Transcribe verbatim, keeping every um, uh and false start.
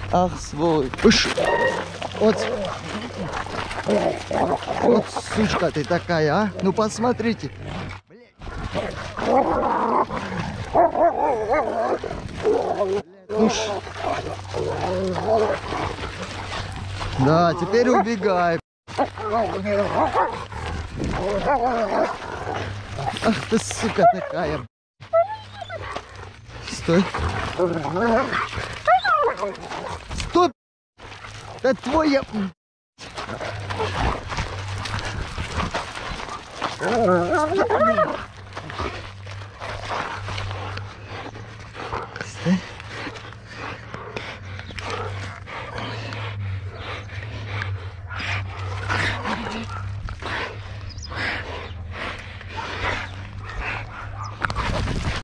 Ах, свой. Пыш. Вот. Вот сучка ты такая, а. Ну посмотрите. Уж. Да, теперь убегай. Ах ты, сука такая. Стой. Стой. Это твоя... Стой.